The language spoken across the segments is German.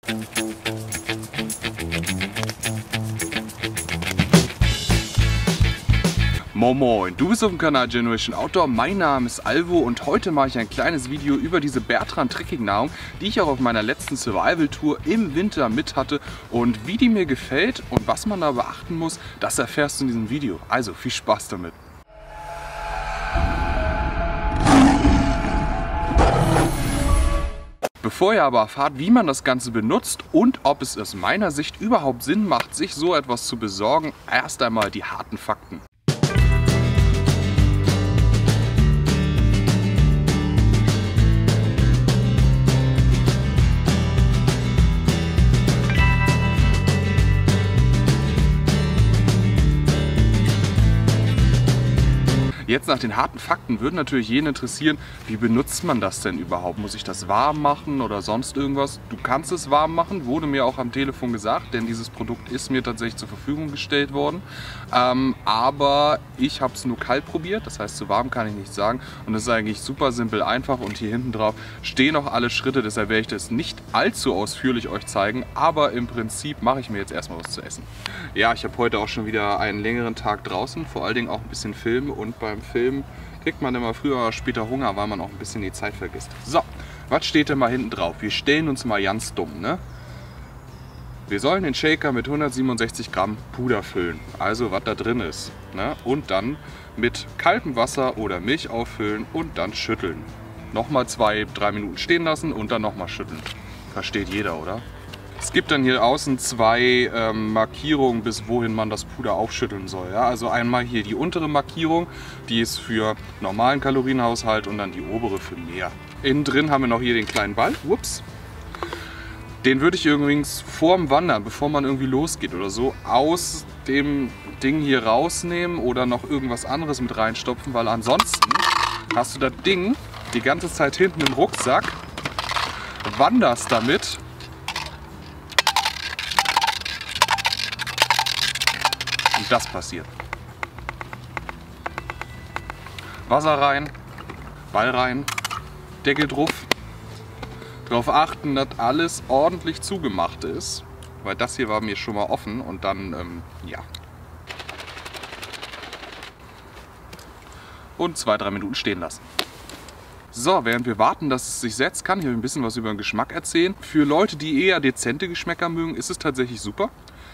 Moin Moin, du bist auf dem Kanal Generation Outdoor, mein Name ist Alvo und heute mache ich ein kleines Video über diese Bertrand Trekking Nahrung, die ich auch auf meiner letzten Survival Tour im Winter mit hatte, und wie die mir gefällt und was man da beachten muss, das erfährst du in diesem Video. Also viel Spaß damit! Bevor ihr aber erfahrt, wie man das Ganze benutzt und ob es aus meiner Sicht überhaupt Sinn macht, sich so etwas zu besorgen, erst einmal die harten Fakten. Jetzt nach den harten Fakten würde natürlich jeden interessieren, wie benutzt man das denn überhaupt? Muss ich das warm machen oder sonst irgendwas? Du kannst es warm machen, wurde mir auch am Telefon gesagt, denn dieses Produkt ist mir tatsächlich zur Verfügung gestellt worden. Aber ich habe es nur kalt probiert, das heißt zu warm kann ich nicht sagen. Und es ist eigentlich super simpel einfach und hier hinten drauf stehen auch alle Schritte, deshalb werde ich das nicht allzu ausführlich euch zeigen. Aber im Prinzip mache ich mir jetzt erstmal was zu essen. Ja, ich habe heute auch schon wieder einen längeren Tag draußen, vor allen Dingen auch ein bisschen filmen, und beim Film kriegt man immer früher oder später Hunger, weil man auch ein bisschen die Zeit vergisst. So, was steht denn mal hinten drauf? Wir stellen uns mal ganz dumm, ne? Wir sollen den Shaker mit 167 Gramm Puder füllen, also was da drin ist, ne? Und dann mit kaltem Wasser oder Milch auffüllen und dann schütteln. Nochmal 2-3 Minuten stehen lassen und dann nochmal schütteln. Versteht jeder, oder? Es gibt dann hier außen zwei Markierungen, bis wohin man das Puder aufschütteln soll. Ja? Also einmal hier die untere Markierung, die ist für normalen Kalorienhaushalt, und dann die obere für mehr. Innen drin haben wir noch hier den kleinen Ball. Ups. Den würde ich übrigens vorm Wandern, bevor man irgendwie losgeht oder so, aus dem Ding hier rausnehmen oder noch irgendwas anderes mit reinstopfen, weil ansonsten hast du das Ding die ganze Zeit hinten im Rucksack, wanderst damit und das passiert. Wasser rein, Ball rein, Deckel drauf. Darauf achten, dass alles ordentlich zugemacht ist, weil das hier war mir schon mal offen, und dann, ja. Und 2-3 Minuten stehen lassen. So, während wir warten, dass es sich setzt, kann ich euch ein bisschen was über den Geschmack erzählen. Für Leute, die eher dezente Geschmäcker mögen, ist es tatsächlich super.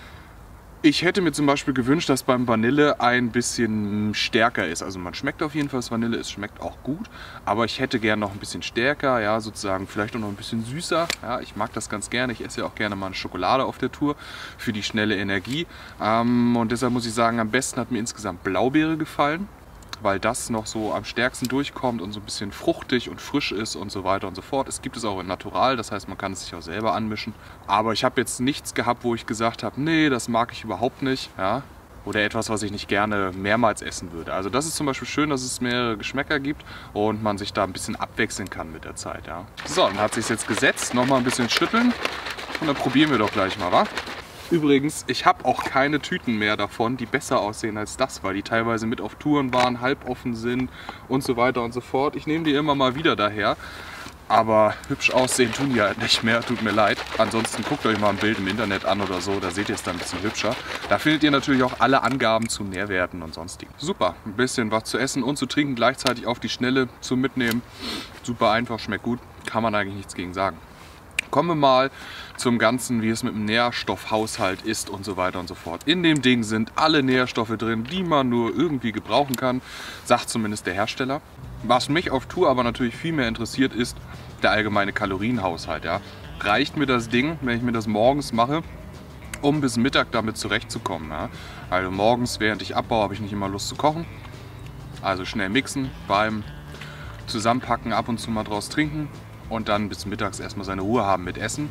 Ich hätte mir zum Beispiel gewünscht, dass beim Vanille ein bisschen stärker ist. Also man schmeckt auf jeden Fall das Vanille, es schmeckt auch gut. Aber ich hätte gerne noch ein bisschen stärker, ja, sozusagen vielleicht auch noch ein bisschen süßer. Ja, ich mag das ganz gerne. Ich esse ja auch gerne mal eine Schokolade auf der Tour für die schnelle Energie. Und deshalb muss ich sagen, am besten hat mir insgesamt Blaubeere gefallen, weil das noch so am stärksten durchkommt und so ein bisschen fruchtig und frisch ist und so weiter und so fort. Es gibt es auch in Natural, das heißt, man kann es sich auch selber anmischen. Aber ich habe jetzt nichts gehabt, wo ich gesagt habe, nee, das mag ich überhaupt nicht. Ja? Oder etwas, was ich nicht gerne mehrmals essen würde. Also das ist zum Beispiel schön, dass es mehrere Geschmäcker gibt und man sich da ein bisschen abwechseln kann mit der Zeit. Ja? So, dann hat es sich jetzt gesetzt. Nochmal ein bisschen schütteln und dann probieren wir doch gleich mal, wa? Übrigens, ich habe auch keine Tüten mehr davon, die besser aussehen als das, weil die teilweise mit auf Touren waren, halboffen sind und so weiter und so fort. Ich nehme die immer mal wieder daher, aber hübsch aussehen tun die halt nicht mehr, tut mir leid. Ansonsten guckt euch mal ein Bild im Internet an oder so, da seht ihr es dann ein bisschen hübscher. Da findet ihr natürlich auch alle Angaben zu Nährwerten und sonstigen. Super, ein bisschen was zu essen und zu trinken gleichzeitig auf die Schnelle zum Mitnehmen. Super einfach, schmeckt gut, kann man eigentlich nichts gegen sagen. Kommen wir mal zum Ganzen, wie es mit dem Nährstoffhaushalt ist und so weiter und so fort. In dem Ding sind alle Nährstoffe drin, die man nur irgendwie gebrauchen kann, sagt zumindest der Hersteller. Was mich auf Tour aber natürlich viel mehr interessiert, ist der allgemeine Kalorienhaushalt. Ja. Reicht mir das Ding, wenn ich mir das morgens mache, um bis Mittag damit zurechtzukommen? Ja. Also morgens, während ich abbaue, habe ich nicht immer Lust zu kochen. Also schnell mixen, beim Zusammenpacken ab und zu mal draus trinken. Und dann bis mittags erstmal seine Ruhe haben mit Essen.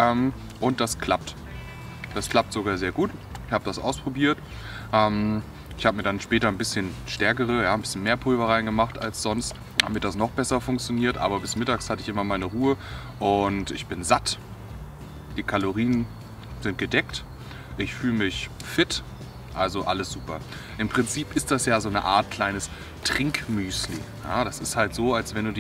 Und das klappt. Das klappt sogar sehr gut. Ich habe das ausprobiert. Ich habe mir dann später ein bisschen stärkere, ja, ein bisschen mehr Pulver reingemacht als sonst, damit das noch besser funktioniert. Aber bis mittags hatte ich immer meine Ruhe und ich bin satt. Die Kalorien sind gedeckt. Ich fühle mich fit. Also alles super. Im Prinzip ist das ja so eine Art kleines Trinkmüsli. Ja, das ist halt so, als wenn du dir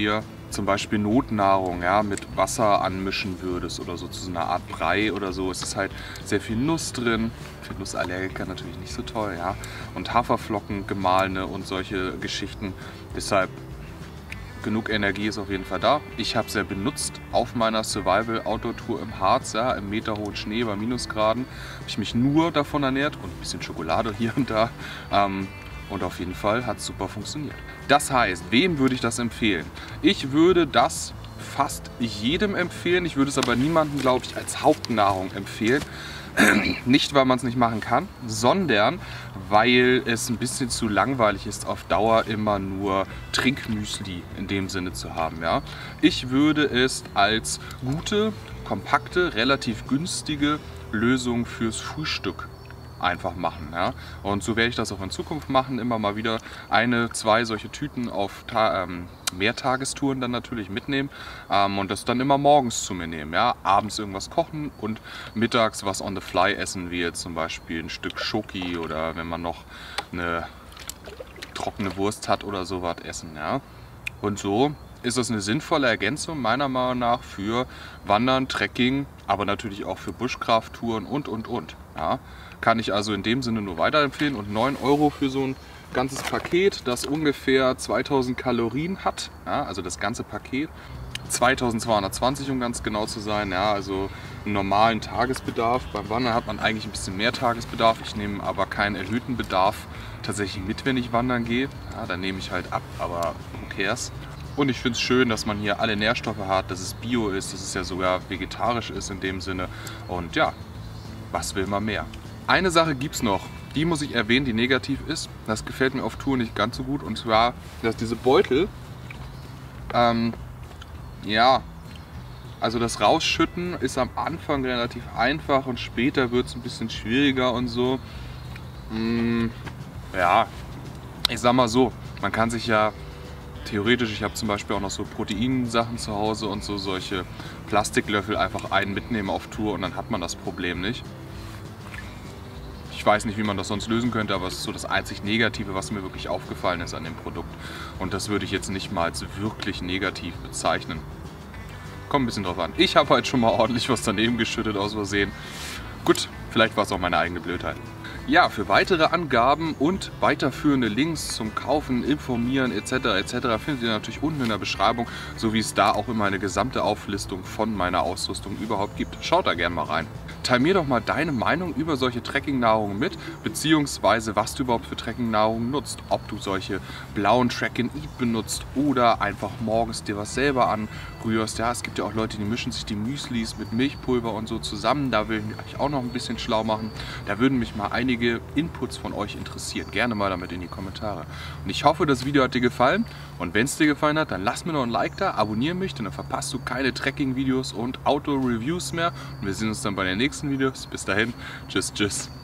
zum Beispiel Notnahrung, ja, mit Wasser anmischen würdest oder so zu so einer Art Brei oder so. Es ist halt sehr viel Nuss drin, für Nussallergiker natürlich nicht so toll, ja. Und Haferflocken, gemahlene und solche Geschichten. Deshalb genug Energie ist auf jeden Fall da. Ich habe es ja benutzt auf meiner Survival-Outdoor-Tour im Harz, ja, im meterhohen Schnee bei Minusgraden. Habe ich mich nur davon ernährt und ein bisschen Schokolade hier und da. Und auf jeden Fall hat es super funktioniert. Das heißt, wem würde ich das empfehlen? Ich würde das fast jedem empfehlen. Ich würde es aber niemandem, glaube ich, als Hauptnahrung empfehlen. Nicht, weil man es nicht machen kann, sondern weil es ein bisschen zu langweilig ist, auf Dauer immer nur Trinkmüsli in dem Sinne zu haben. Ja? Ich würde es als gute, kompakte, relativ günstige Lösung fürs Frühstück einfach machen. Ja? Und so werde ich das auch in Zukunft machen, immer mal wieder 1, 2 solche Tüten auf Mehrtagestouren dann natürlich mitnehmen und das dann immer morgens zu mir nehmen. Ja? Abends irgendwas kochen und mittags was on the fly essen, wie jetzt zum Beispiel ein Stück Schoki oder wenn man noch eine trockene Wurst hat oder sowas essen. Ja? Und so ist das eine sinnvolle Ergänzung meiner Meinung nach für Wandern, Trekking, aber natürlich auch für Bushcraft-Touren und. Ja? Kann ich also in dem Sinne nur weiterempfehlen und 9 € für so ein ganzes Paket, das ungefähr 2000 Kalorien hat, ja, also das ganze Paket, 2220 um ganz genau zu sein, ja, also einen normalen Tagesbedarf. Beim Wandern hat man eigentlich ein bisschen mehr Tagesbedarf, ich nehme aber keinen erhöhten Bedarf tatsächlich mit, wenn ich wandern gehe, ja, dann nehme ich halt ab, aber who cares. Und ich finde es schön, dass man hier alle Nährstoffe hat, dass es bio ist, dass es ja sogar vegetarisch ist in dem Sinne und ja, was will man mehr? Eine Sache gibt es noch, die muss ich erwähnen, die negativ ist. Das gefällt mir auf Tour nicht ganz so gut. Und zwar, dass diese Beutel, ja, also das Rausschütten ist am Anfang relativ einfach und später wird es ein bisschen schwieriger und so. Ja, ich sag mal so, man kann sich ja theoretisch, ich habe zum Beispiel auch noch so Proteinsachen zu Hause und so solche Plastiklöffel einfach einen mitnehmen auf Tour und dann hat man das Problem nicht. Ich weiß nicht, wie man das sonst lösen könnte, aber es ist so das einzig Negative, was mir wirklich aufgefallen ist an dem Produkt. Und das würde ich jetzt nicht mal als wirklich negativ bezeichnen. Kommt ein bisschen drauf an. Ich habe halt schon mal ordentlich was daneben geschüttet aus Versehen. Gut, vielleicht war es auch meine eigene Blödheit. Ja, für weitere Angaben und weiterführende Links zum Kaufen, Informieren etc. findet ihr natürlich unten in der Beschreibung, so wie es da auch immer eine gesamte Auflistung von meiner Ausrüstung überhaupt gibt. Schaut da gerne mal rein. Teil mir doch mal deine Meinung über solche Trekkingnahrungen mit, beziehungsweise was du überhaupt für Trekkingnahrungen nutzt. Ob du solche blauen Track-and-Eat benutzt oder einfach morgens dir was selber anrührst. Ja, es gibt ja auch Leute, die mischen sich die Müslis mit Milchpulver und so zusammen. Da will ich auch noch ein bisschen schlau machen. Da würden mich mal einige Inputs von euch interessieren. Gerne mal damit in die Kommentare. Und ich hoffe, das Video hat dir gefallen. Und wenn es dir gefallen hat, dann lass mir noch ein Like da, abonniere mich, denn dann verpasst du keine Trekking-Videos und Outdoor-Reviews mehr. Und wir sehen uns dann bei den nächsten Videos. Bis dahin, tschüss, tschüss.